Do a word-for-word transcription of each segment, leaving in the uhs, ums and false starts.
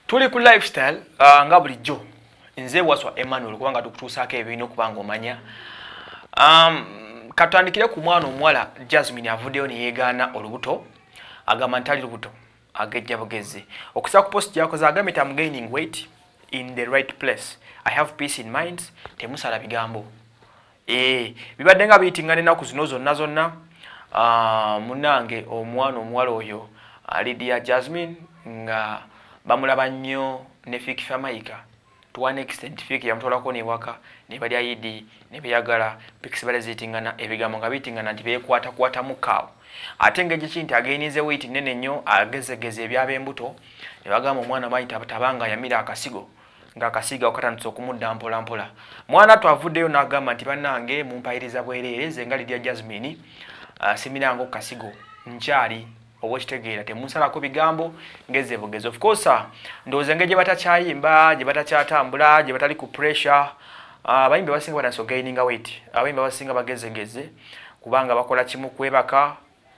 Tuli ku lifestyle uh, nga bulijjo nze waswa Emmanuel kubanga tukutuusaako ebintu okubanga omanya. Um, katandikire ku mwana omuwala Jasmine avuddeyo ne yeegaana olubuto agamba ntali lubuto agejja bugezi okusa ku post yakoze agambye I'm gaining weight in the right place. I have peace in mind. Temusala bigambo. Eh, bibadde nga biyitingana ennaku zino zonna zonna. Uh, munange omwana omuwala oyo Lydia Jasmine nga bamulaba nnyo ne Fiki Famaika. To one extent Fiki yamutolako ne waka ne bali ayidi ne beyagala Pixie bale zitingana ebigambo nga bitingana nti bekwata kwata mukawo. Ate ngeje kinti agenize weight nene nnyo agezegeze ebyabe embuto ne bagamba omwana bayita tabanga yamira akasigo nga akasiga okatandise okumudda mpola mpola. Mwana twavuddeyo n'agamba nti bannange mumpayiriza bwereere nga Lydia Jasmine uh, simirango kasigo nkyali obwekitegeera temunsalako bigambo ngeze bugezo. Of course ndoze ngeje batakyayimba gye batakyatambula gye batali ku pressure abayimbe uh, basinga banaso gaining weight abayimbe basinga bagezegeze kubanga bakola kimu kwebaka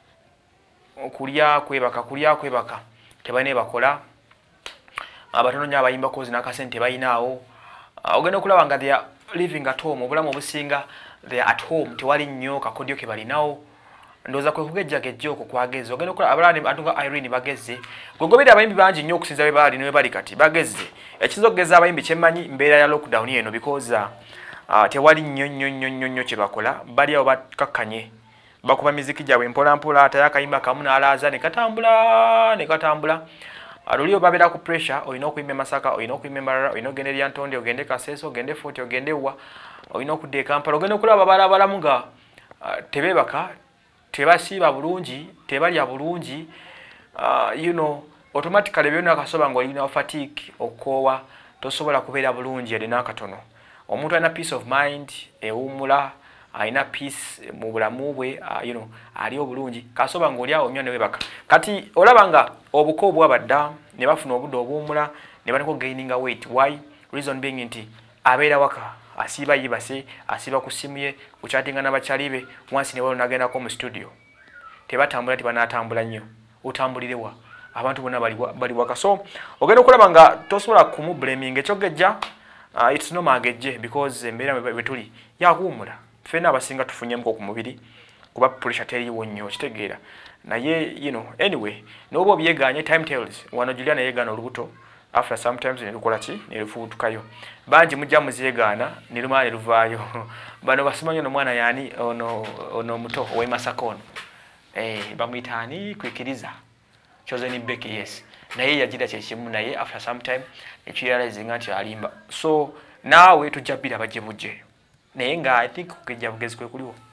kulya kwebaka kulya kwebaka tebane bakola abatono nya abayimba kozi nakasente bayinaawo uh, ogenda okulaba nga they are living at home obulamu obusinga they are at home tewali nnyo kakodyo ke balinawo ndoza kwe kugeja kejjo ko kwageze ogenda okulaba abalani atunga Irene bageze gwegobera abayimbi bangi nnyo okusinza be bali ne bali kati bageze ekizogeza abayimbi kyemanyi mbeera ya lockdown eno because uh, tewali nnyo nnyo nnyo nnyo nnyo kye bakola bali awo bakakkanye bakuba miziki jawe mpola mpola atayakayimba kamu n'alaza ne katambula ne katambula alulio babera ku pressure oyina okuyimba Masaka oyina okuyimba Mbarara oyina ogende Lyantonde ogende Kaseso ogende Fort ogende wa oyina okudde Kampala ogende okulaba bala balamuga uh, tebebaka tebasiba bulungi tebalya bulungi uh, you know automatically byonna akasoba ngo olina fatigue okowa tosobola kubeera bulungi eri nakatono. Omuntu alina peace of mind ewumula alina peace mu bulamu bwe uh, you know ali obulungi kasoba ngo oli awo nnyo ne webaka kati olabanga obuko obwabadda ne bafuna obudde obuwumula ne banako gaining weight. Why? Reason being nti abeera waka asiba yibase asiba kusimuye kuchatinga n'abakyalibe once ne walo nagenda ko mu studio tebatambula tibanatambula nnyo utambulirewa abantu bonna bali bali waka so ogenda okulaba nga tosobola kumu blaming ekyogejja uh, it's no magejje because embeera betuli yakuwumula fena abasinga tufunyemko ku mubiri kuba pressure teriwo nnyo kitegeera naye you know anyway nobo byeganye time tells wano Juliana yegana olubuto after sometimes ne lukola ki ne lufutukayo banji mujja muzeegana ne lumane luvaayo bano basimanyo no mwana yani ono ono muto owe Masakono eh bamwitani kwikiriza chosen Becky yes naye yajida kyekimu naye after some time ekirealize ngati alimba so nawe tujabira baje buje naye nga I think kujja bugezi kwe kuliwo